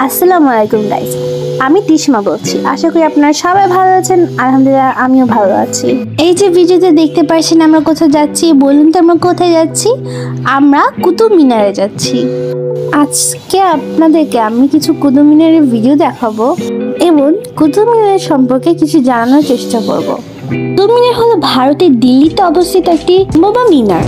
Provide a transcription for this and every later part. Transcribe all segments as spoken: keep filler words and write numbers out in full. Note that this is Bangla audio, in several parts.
আসসালামু আলাইকুম গাইস, আমি তিশমা বলছি। আশা করি আপনারা সবাই ভালো আছেন। আলহামদুলিল্লাহ আমিও ভালো আছি। এই যে ভিডিওতে দেখতে পাচ্ছেন আমরা কোথায় যাচ্ছি, বলুন তো আমরা কোথায় যাচ্ছি? আমরা কুতুব মিনারে যাচ্ছি। আজকে আপনাদেরকে আমি কিছু কুতুব মিনারের ভিডিও দেখাবো এবং কুতুব মিনারের সম্পর্কে কিছু জানানোর চেষ্টা করব। কুতুব মিনার হলো ভারতের দিল্লিতে অবস্থিত একটি বোবা মিনার,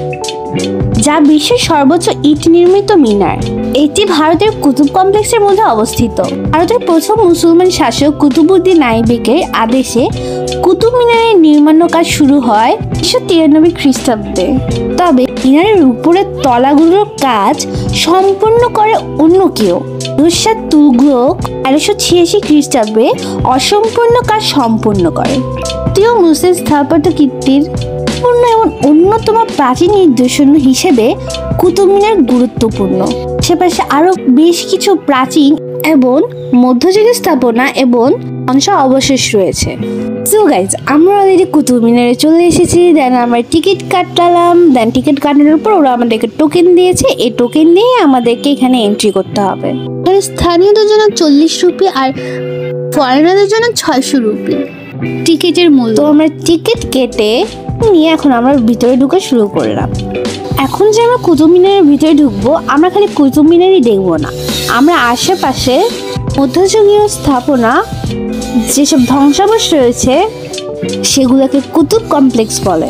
যা বিশ্বের সর্বোচ্চ ইট নির্মিত মিনার। এটি ভারতের কুতুব কমপ্লেক্সের মধ্যে অবস্থিত। ভারতের প্রথম মুসলমান শাসক কুতুবউদ্দিন আইবেকের আদেশে কুতুব মিনারের নির্মাণ কাজ শুরু হয় উনিশশো তিরানব্বই খ্রিস্টাব্দে। তবে মিনারের উপরের তলাগুলোর কাজ সম্পন্ন করে অন্য কেউ। নুসরাত তুগলক তেরোশো ছিয়াশি খ্রিস্টাব্দে অসম্পূর্ণ কাজ সম্পন্ন করে। তৃতীয় মুসলিম স্থাপত্য কীর্তির এবং অন্যতম প্রাচীন নিদর্শন হিসেবে কুতুব মিনার গুরুত্বপূর্ণ। আশেপাশে আরো বেশ কিছু প্রাচীন এবং মধ্যযুগীয় স্থাপনা এবং অংশ অবশেষ রয়েছে। সো গাইজ, আমরা অলরেডি কুতুব মিনারে চলে এসেছি। দেন আমরা টিকিট কাটলাম। দেন টিকিট কাটানোর পর ওরা আমাদেরকে টোকেন দিয়েছে। এই টোকেন দিয়ে আমাদেরকে এখানে এন্ট্রি করতে হবে। স্থানীয়দের জন্য চল্লিশ রুপি আর ফরেনারদের জন্য ছয়শো রুপি টিকিটের মূল্য। তো আমরা টিকিট কেটে নিয়ে এখন আমরা ভিতরে ঢুকে শুরু করলাম। এখন যে আমরা কুতুব মিনারের ভিতরে ঢুকবো, আমরা খালি কুতুব মিনারই দেখবো না, আমরা আশেপাশে মধ্যযুগীয় স্থাপনা যেসব ধ্বংসাবশেষ রয়েছে সেগুলোকে কুতুব কমপ্লেক্স বলে।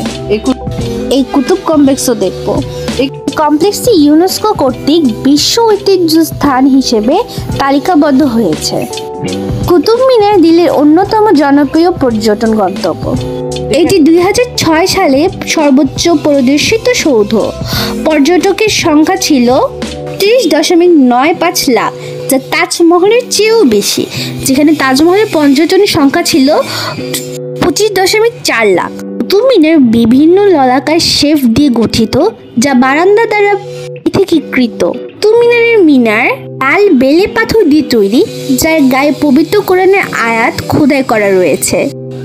এই কুতুব কমপ্লেক্সও দেখবো। এই কমপ্লেক্সটি ইউনেস্কো কর্তৃক বিশ্ব ঐতিহ্য স্থান হিসেবে তালিকাবদ্ধ হয়েছে। কুতুব মিনার দিল্লির অন্যতম জনপ্রিয় পর্যটন গন্তব্য। এটি দুই হাজার ছয় সালে সর্বোচ্চ পরিদর্শিত সৌধ। পর্যটকের সংখ্যা ছিল ত্রিশ দশমিক নয় পাঁচ লাখ, যা তাজমহলের চেয়েও বেশি, যেখানে তাজমহলের পর্যটনের সংখ্যা ছিল পঁচিশ দশমিক চার লাখ। কুতুব মিনার বিভিন্ন ললাকার শেফ দিয়ে গঠিত, যা বারান্দা দ্বারা পৃথকীকৃত। কুতুব মিনারের মিনার লাল বেলে পাথর দিয়ে তৈরি, যার গায়ে পবিত্র কোরআনের আয়াত খোদাই করা রয়েছে।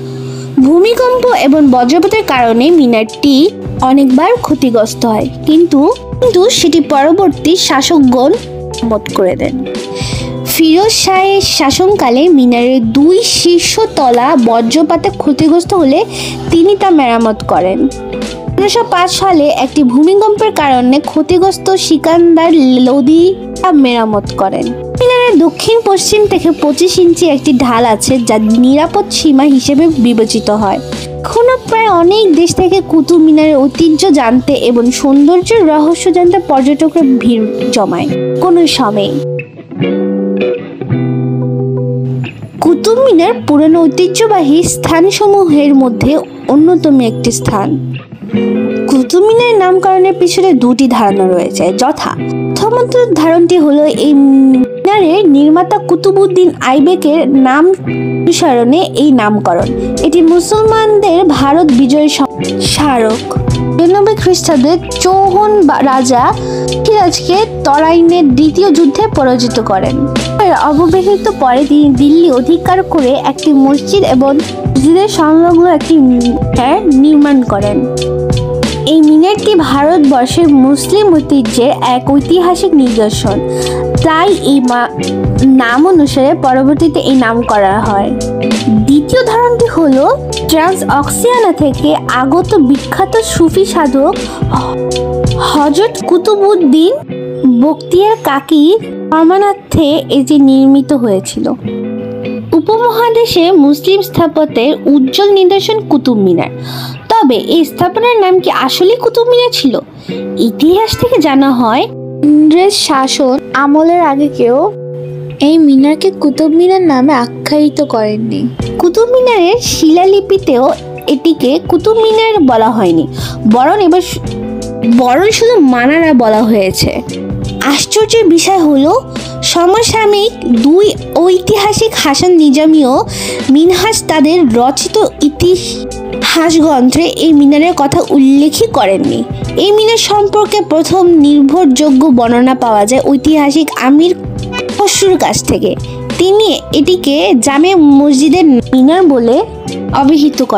ভূমিকম্প এবং বজ্রপাতের কারণে মিনারটি অনেকবার ক্ষতিগ্রস্ত হয়, কিন্তু কিন্তু সেটি পরবর্তী শাসকগণ মেরামত করে দেন। ফিরোজ শাহের শাসনকালে মিনারের দুই শীর্ষ তলা বজ্রপাতে ক্ষতিগ্রস্ত হলে তিনি তা মেরামত করেন। উনিশশো পাঁচ সালে একটি ভূমিকম্পের কারণে ক্ষতিগ্রস্ত সিকান্দার লোদি মেরামত করেন। মিনারের দক্ষিণ পশ্চিম থেকে পঁচিশ ইঞ্চি একটি ঢাল আছে, যা নিরাপদ সীমা হিসেবে বিবেচিত হয়। এখনো প্রায় অনেক দেশ থেকে কুতুব মিনারের ঐতিহ্য জানতে এবং সৌন্দর্যের রহস্য জানতে পর্যটকরা ভিড় জমায় কোনো সময়। কুতুব মিনার পুরনো ঐতিহ্যবাহী স্থানসমূহের মধ্যে অন্যতম একটি স্থান। কুতুব মিনারের নামকরণের পিছনে দুটি ধারণা রয়েছে, যথা প্রথমত ধারণটি হলো এই মিনারের নির্মাতা কুতুবউদ্দিন আইবেকের নাম অনুসরণে এই নামকরণ। এটি মুসলমানদের ভারত বিজয়ের স্মারক। তিরানব্বই খ্রিস্টাব্দে চৌহান রাজা সিরাজকে তরাইনের দ্বিতীয় যুদ্ধে পরাজিত করেন। অবহেলিত পরে তিনি দিল্লি অধিকার করে একটি মসজিদ এবং মসজিদের সংলগ্ন একটি মিনার নির্মাণ করেন। এই মিনারটি ভারতবর্ষের মুসলিম ঐতিহ্যের এক ঐতিহাসিক নিদর্শন, তাই এই নাম অনুসারে পরবর্তীতে এই নাম করা হয়। দ্বিতীয় ধারণটি হলো ট্রান্স অক্সিয়ানা থেকে আগত বিখ্যাত সুফি সাধক হযরত কুতুবউদ্দিন বখতিয়ার কাকির সম্মানার্থে এটি নির্মিত হয়েছিল। উপমহাদেশে মুসলিম স্থাপত্যের উজ্জ্বল নিদর্শন কুতুব মিনার। তবে এই স্থাপনার নাম কি আসলে কুতুব মিনার ছিল? ইতিহাস থেকে জানা হয় ইংরেজ শাসন আমলের আগে কেউ এই মিনারকে কুতুব মিনার নামে আখ্যায়িত করেননি। কুতুব মিনারের শিলালিপিতেও এটিকে কুতুব মিনার বলা হয়নি, বরং এবার বরং শুধু মানারা বলা হয়েছে। আশ্চর্যের বিষয় হলো সমসাময়িক দুই ঐতিহাসিক হাসান নিজামী ও মিনহাজ তাদের রচিত ইতিহাস গ্রন্থে এই মিনারের কথা উল্লেখই করেননি। এই মিনার সম্পর্কে প্রথম নির্ভরযোগ্য বর্ণনা পাওয়া যায় ঐতিহাসিক আমির খসরুর কাছ থেকে। তিনি এটিকে জামে মসজিদের মিনার বলে অভিহিত করেন।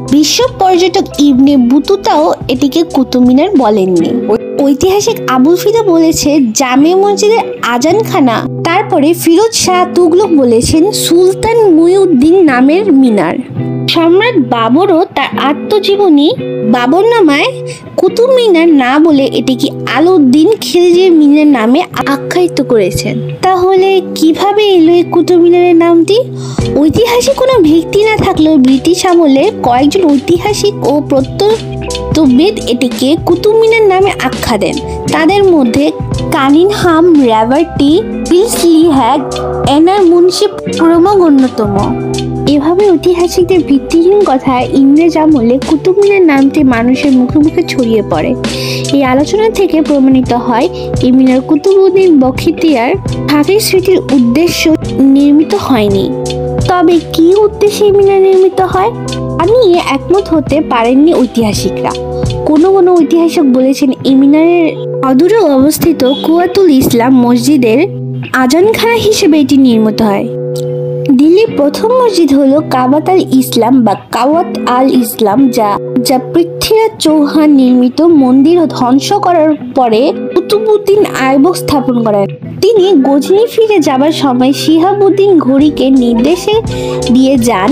বিশ্ব পর্যটক ইবনে বতুতাও এটিকে কুতুব মিনার বলেননি। ঐতিহাসিক আবুল ফিদা বলেছে জামে মসজিদের আজানখানা। তারপরে ফিরোজ শাহ তুগলক বলেছেন সুলতান মুইউদ্দিন নামের মিনার। সম্রাট বাবরও তার আত্মজীবনী বাবরনামায় কুতুব মিনার না বলে এটিকে আলাউদ্দিন খিলজির মিনার নামে আখ্যায়িত করেছেন। তাহলে কিভাবে এলো এই কুতুব মিনারের নামটি? ঐতিহাসিক কোনো ভিত্তি না থাকলেও ব্রিটিশ আমলে কয়েকজন ঐতিহাসিক ও প্রত্নতত্ত্ববিদ এটিকে কুতুব মিনার নামে আখ্যা দেন। তাদের মধ্যে কানিংহাম, র্যাভার্টি, প্রিন্সলি হ্যাগ, এনার মুন্সি প্রমুখ অন্যতম। এভাবে ঐতিহাসিকদের ভিত্তিহীন কথায় ইংরেজ আমলে কুতুব মিনার নামটি মানুষের মুখে মুখে ছড়িয়ে পড়ে। এই আলোচনা থেকে প্রমাণিত হয় এই মিনার কুতুবউদ্দিন বখতিয়ার খানের স্মৃতির উদ্দেশ্য নির্মিত হয়নি। তবে কি উদ্দেশ্যে এই মিনার নির্মিত হয় তা নিয়ে একমত হতে পারেননি ঐতিহাসিকরা। কোনো কোনো ঐতিহাসিক বলেছেন এই মিনারের অদূরে অবস্থিত কুয়াতুল ইসলাম মসজিদের আজানখানা হিসেবে এটি নির্মিত হয়। দিল্লির প্রথম মসজিদ হলো কাবাত আল ইসলাম বা কাওয়াত আল ইসলাম, যা যা পৃথ্বীরাজ চৌহান নির্মিত মন্দির ধ্বংস করার পরে কুতুবউদ্দিন আইবক স্থাপন করেন। তিনি গজনি ফিরে যাবার সময় শিহাবুদ্দিন ঘুরিকে নির্দেশে দিয়ে যান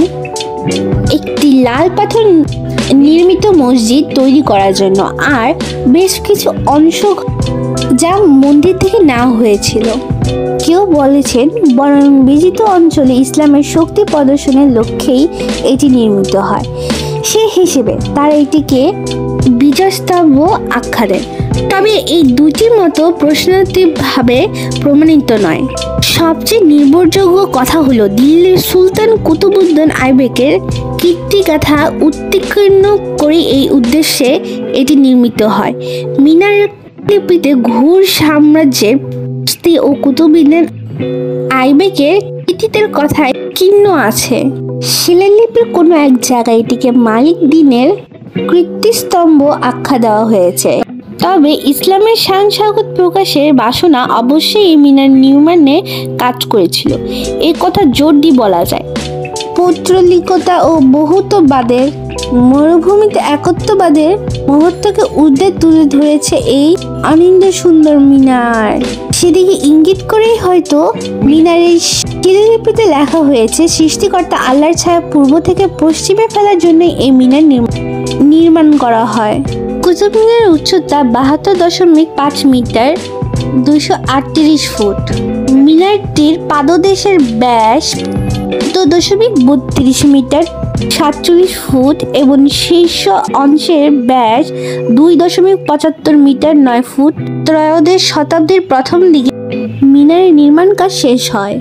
একটি লাল পাথর নির্মিত মসজিদ তৈরি করার জন্য, আর বেশ কিছু অংশ যা মন্দির থেকে নেওয়া হয়েছিল। কেউ বলেছেন বরং বিজিত অঞ্চলে ইসলামের শক্তি প্রদর্শনের লক্ষ্যেই এটি নির্মিত হয়। সে হিসেবে তারা এটিকে বিজয়স্তম্ভ আখ্যা দেন। তবে এই দুটির মতো প্রশ্নাতীতভাবে প্রমাণিত নয়। সবচেয়ে নির্ভরযোগ্য কথা হলো দিল্লির সুলতান কুতুবউদ্দিন আইবেকের কীর্তিগাথা উত্তীর্ণ করে এই উদ্দেশ্যে এটি নির্মিত হয়। মিনারের লিপিতে ঘুর সাম্রাজ্যের ও কুতুবউদ্দিন আইবেকের কৃতিত্বের কথায় চিহ্ন আছে। শিলালিপির কোনো এক জায়গায় এটিকে মালিক দিনের কীর্তিস্তম্ভ আখ্যা দেওয়া হয়েছে। তবে ইসলামের শান শওকত প্রকাশের বাসনা অবশ্যই এই মিনার নির্মাণে কাজ করেছিল, এ কথা জোর দিয়ে বলা যায়। পৌত্তলিকতা ও বহুত্ববাদের মরুভূমিতে একত্ববাদের মুহূর্তকে ঊর্ধ্বে তুলে ধরেছে এই অনিন্দ সুন্দর মিনার। সেদিকে ইঙ্গিত করেই হয়তো মিনারের শিলালিপিতে লেখা হয়েছে সৃষ্টিকর্তা আল্লাহর ছায়া পূর্ব থেকে পশ্চিমে ফেলার জন্য এই মিনার নির্মাণ করা হয়। কুতুব মিনারের উচ্চতা বাহাত্তর দশমিক পাঁচ মিটার, দুইশো আটত্রিশ ফুট। মিনারটির পাদদেশের ব্যাস চোদ্দ দশমিক বত্রিশ মিটার, সাতচল্লিশ ফুট এবং শীর্ষ অংশের ব্যাস দুই দশমিক পঁচাত্তর মিটার, নয় ফুট। ত্রয়োদশ শতাব্দীর প্রথম দিকে মিনারের নির্মাণ কাজ শেষ হয়।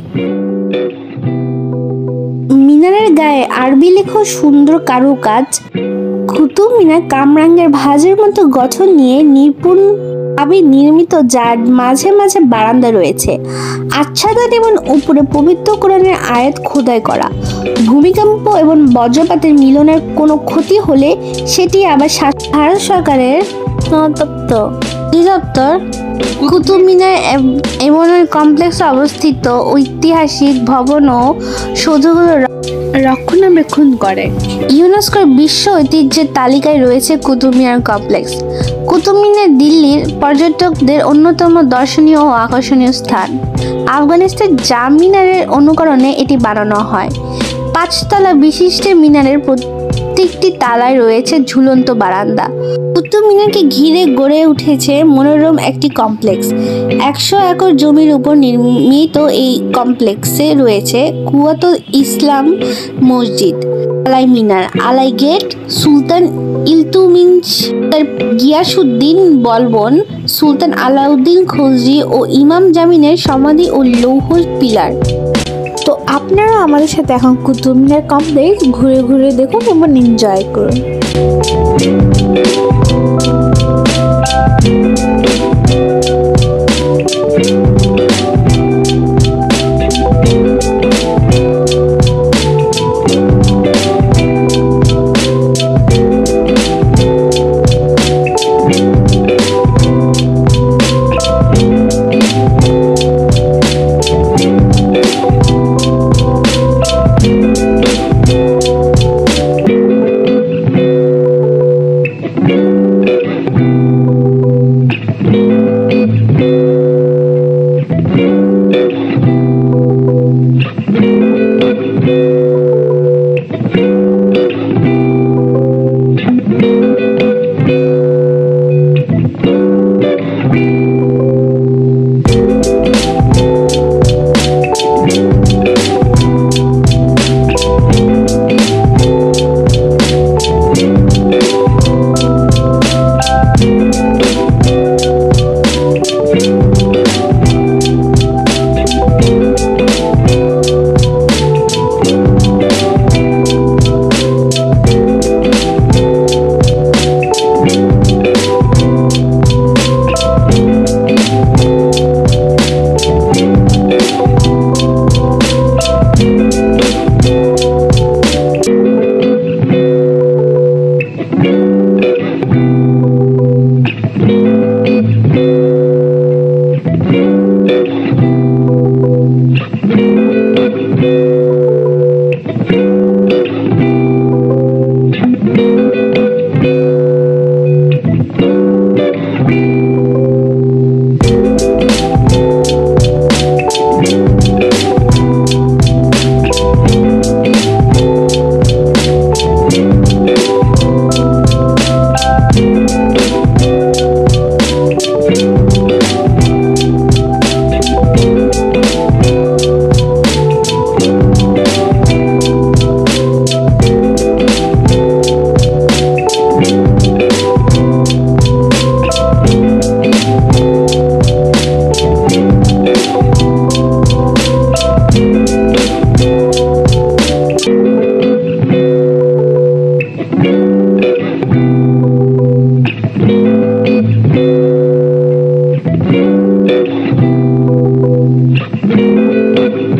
মিনারের গায়ে আরবি লেখা সুন্দর কারুকাজ। কুতুব মিনার কামরাঙ্গের ভাঁজের মতো গঠন নিয়ে নিপুণ ভাবে নির্মিত, যার মাঝে মাঝে বারান্দা রয়েছে। আচ্ছাদন এবং উপরে পবিত্র কোরআনের আয়াত খোদাই করা। ভূমিকম্প এবং বজ্রপাতের মিলনের কোনো ক্ষতি হলে সেটি আবার ভারত সরকারের অধিদপ্তর কুতুব মিনার এমন কমপ্লেক্স অবস্থিত ঐতিহাসিক ভবন ও সৌধগুলো রক্ষণাবেক্ষণ করে। ইউনেস্কোর বিশ্ব ঐতিহ্যের তালিকায় রয়েছে কুতুব মিনার কমপ্লেক্স। কুতুব মিনার দিল্লির পর্যটকদের অন্যতম দর্শনীয় ও আকর্ষণীয় স্থান। আফগানিস্তান জাম মিনারের অনুকরণে এটি বানানো হয়। পাঁচতলা বিশিষ্ট মিনারের প্রত্যেকটি তালায় রয়েছে ঝুলন্ত বারান্দা। কুতুব মিনারকে ঘিরে গড়ে উঠেছে মনোরম একটি কমপ্লেক্স। একশো একর জমির উপর নির্মিত এই কমপ্লেক্সে রয়েছে কুয়াতুল ইসলাম মসজিদ, আলাই মিনার, আলাই গেট, সুলতান ইলতুমিশ, গিয়াসউদ্দিন বলবন, সুলতান আলাউদ্দিন খলজি ও ইমাম জামিনের সমাধি ও লৌহ পিলার। তো আপনারা আমাদের সাথে এখন কুতুব মিনার কমপ্লেক্স ঘুরে ঘুরে দেখুন এবং এনজয় করুন।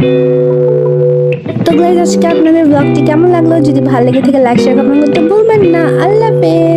তো গাইস আজকে আপনাদের ব্লগটি কেমন লাগলো, যদি ভালো লেগে থাকে লাইক শেয়ার কমেন্ট করতে ভুলবেন না। আল্লাহ হাফেজ।